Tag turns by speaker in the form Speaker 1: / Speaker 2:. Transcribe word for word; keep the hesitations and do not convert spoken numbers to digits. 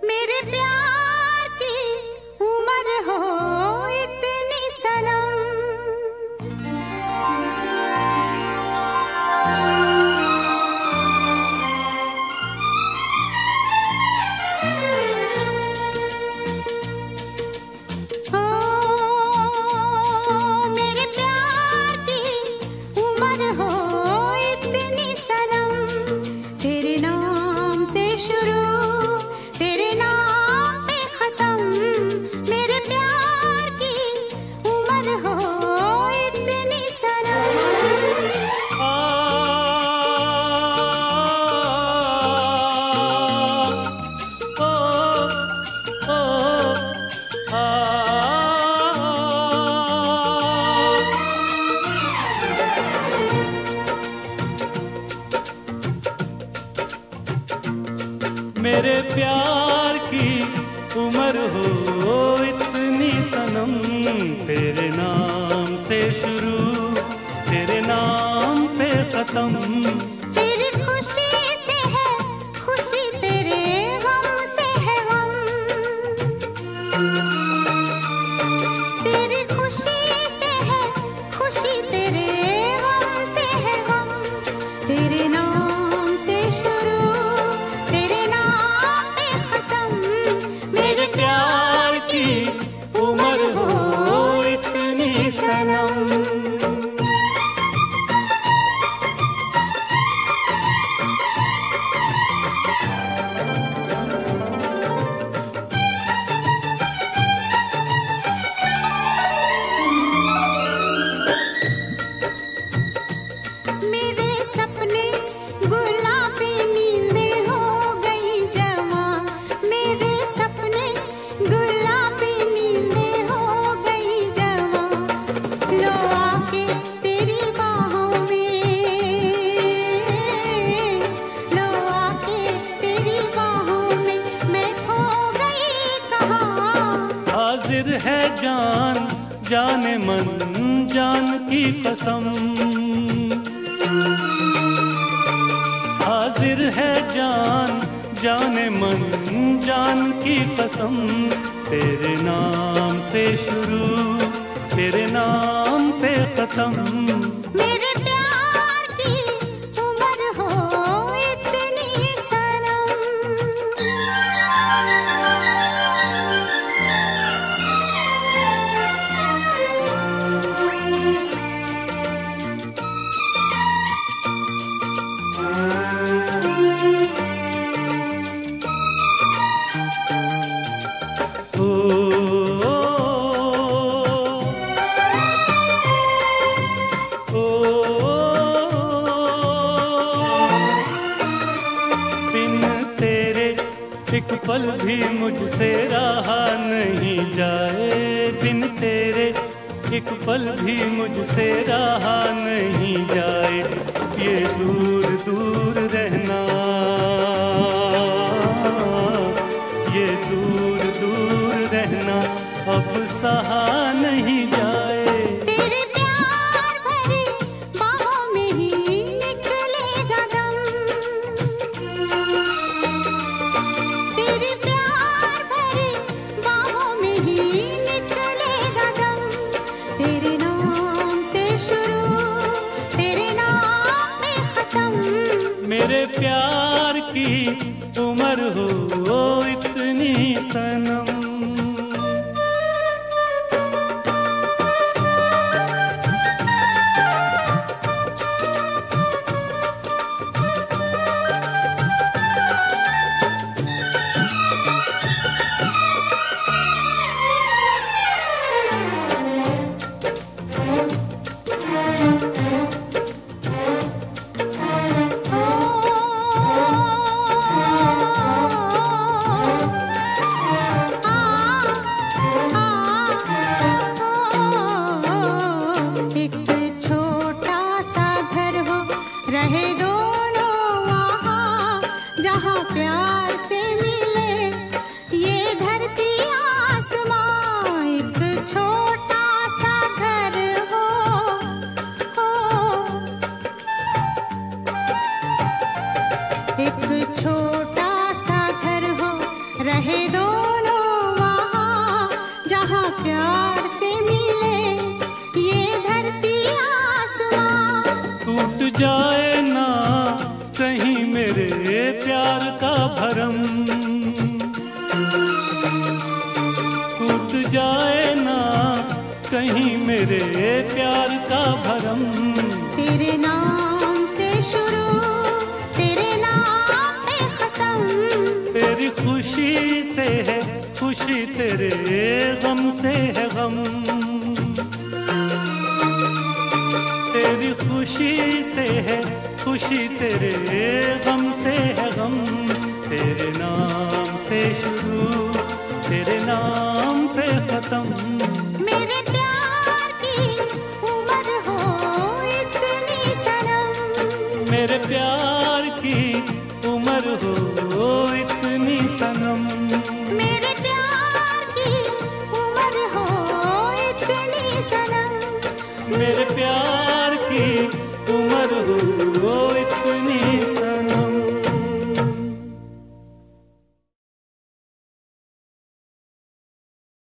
Speaker 1: मेरे प्यार की उम्र हो इतनी सनम। ओ मेरे प्यार की उम्र हो इतनी सनम। तेरे नाम से शुरू तेरे नाम पे खत्म। मेरे प्यार की उम्र हो इतनी सनम।
Speaker 2: आ, ओ, ओ, आ, मेरे प्यार की उम्र हो इतनी सनम। तेरे नाम से शुरू तेरे नाम पे खत्म।
Speaker 1: तेरी खुशी से है खुशी तेरे गम से है गम। तेरी खुशी से है खुशी तेरे गम से है गम। तेरे नाम से शुरू तेरे नाम पे खत्म।
Speaker 2: मेरे प्यार की उम्र हो इतनी सनम।
Speaker 1: मेरे सपने गुलाबी नींदें हो गई जवां। मेरे सपने गुलाबी नींदें हो गई जवां। लो आके तेरी बाहों में लो आके तेरी बाहों में मैं खो गई कहाँ।
Speaker 2: हाजिर है जान जाने मन जान की कसम। हाजिर है जान जाने मन जान की कसम। तेरे नाम से शुरू तेरे नाम पे खत्म।
Speaker 1: मेरे प्यार की उम्र हो इतनी सनम।
Speaker 2: ओ, ओ, बिन तेरे एक पल भी मुझसे रहा नहीं जाए। बिन तेरे एक पल भी मुझसे रहा नहीं जाए। ये दूर दूर रहना ये दूर दूर रहना अब सहा नहीं जाए।
Speaker 1: तेरे प्यार भरी बाहों में ही निकलेगा दम। तेरे प्यार भरी बाहों में ही निकलेगा दम। तेरे नाम से शुरू तेरे नाम पे खत्म।
Speaker 2: मेरे प्यार की उम्र हो इतनी सनम।
Speaker 1: रहे दोनों वहाँ जहाँ प्यार से मिले ये धरती आसमां। एक छोटा सा घर हो, हो एक छोटा सा घर हो रहे
Speaker 2: जाए ना कहीं मेरे प्यार का भरम, टूट जाए ना कहीं मेरे प्यार का भरम।
Speaker 1: तेरे नाम से शुरू, तेरे नाम पे खत्म।
Speaker 2: तेरी खुशी से है खुशी, तेरे गम से है गम। तेरी खुशी से है खुशी, तेरे गम से है गम। तेरे नाम से शुरू, तेरे नाम पे खत्म।
Speaker 1: मेरे प्यार की उम्र हो इतनी सनम,
Speaker 2: मेरे प्यार की उम्र हो इतनी सनम।
Speaker 1: मेरे प्यार की उम्र हो इतनी सनम।
Speaker 2: मेरे प्यार की उम्र हो